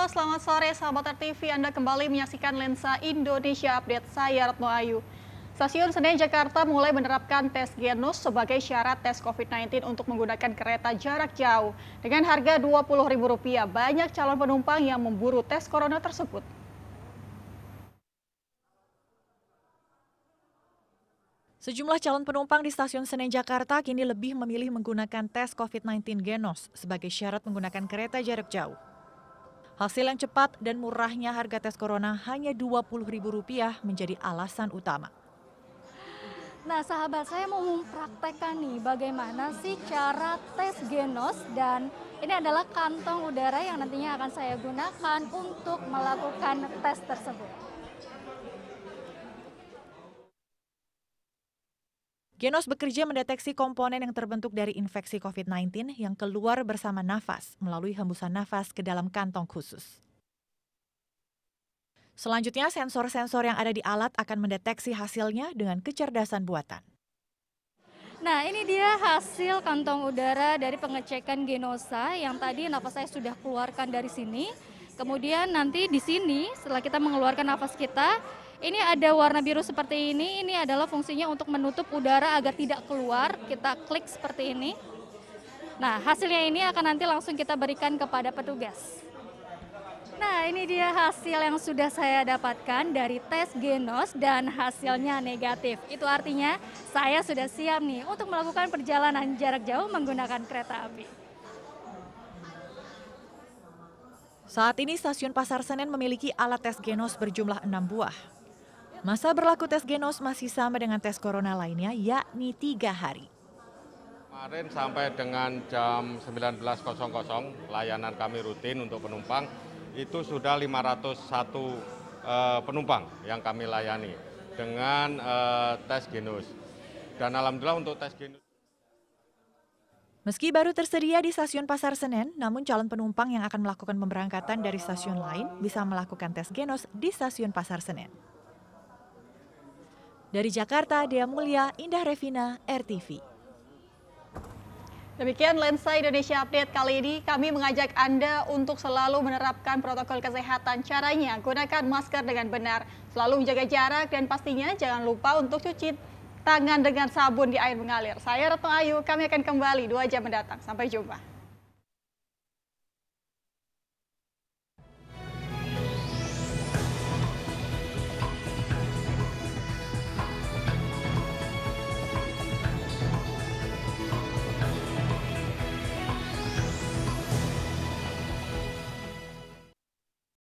selamat sore sahabat RTV. Anda kembali menyaksikan Lensa Indonesia Update. Saya Retno Ayu. Stasiun Senen Jakarta mulai menerapkan tes genus sebagai syarat tes COVID-19 untuk menggunakan kereta jarak jauh. Dengan harga Rp20.000, banyak calon penumpang yang memburu tes corona tersebut. Sejumlah calon penumpang di stasiun Senen Jakarta kini lebih memilih menggunakan tes COVID-19 Genos sebagai syarat menggunakan kereta jarak jauh. Hasil yang cepat dan murahnya harga tes corona hanya Rp20.000 menjadi alasan utama. Nah sahabat, saya mau mempraktekkan nih bagaimana sih cara tes Genos, dan ini adalah kantong udara yang nantinya akan saya gunakan untuk melakukan tes tersebut. Genos bekerja mendeteksi komponen yang terbentuk dari infeksi COVID-19 yang keluar bersama nafas melalui hembusan nafas ke dalam kantong khusus. Selanjutnya, sensor-sensor yang ada di alat akan mendeteksi hasilnya dengan kecerdasan buatan. Nah, ini dia hasil kantong udara dari pengecekan Genosa yang tadi nafas saya sudah keluarkan dari sini. Kemudian nanti di sini setelah kita mengeluarkan nafas kita, ini ada warna biru seperti ini adalah fungsinya untuk menutup udara agar tidak keluar. Kita klik seperti ini. Nah, hasilnya ini akan nanti langsung kita berikan kepada petugas. Nah, ini dia hasil yang sudah saya dapatkan dari tes Genos dan hasilnya negatif. Itu artinya saya sudah siap nih untuk melakukan perjalanan jarak jauh menggunakan kereta api. Saat ini stasiun Pasar Senen memiliki alat tes Genos berjumlah 6 buah. Masa berlaku tes Genos masih sama dengan tes corona lainnya, yakni 3 hari. Kemarin sampai dengan jam 19.00 layanan kami rutin untuk penumpang itu sudah 501 penumpang yang kami layani dengan tes Genos. Dan alhamdulillah untuk tes Genos. Meski baru tersedia di stasiun Pasar Senen, namun calon penumpang yang akan melakukan pemberangkatan dari stasiun lain bisa melakukan tes Genos di stasiun Pasar Senen. Dari Jakarta, Dea Mulya, Indah Revina, RTV. Demikian Lensa Indonesia Update kali ini. Kami mengajak Anda untuk selalu menerapkan protokol kesehatan. Caranya, gunakan masker dengan benar, selalu menjaga jarak, dan pastinya jangan lupa untuk cuci tangan dengan sabun di air mengalir. Saya Retno Ayu, kami akan kembali 2 jam mendatang. Sampai jumpa.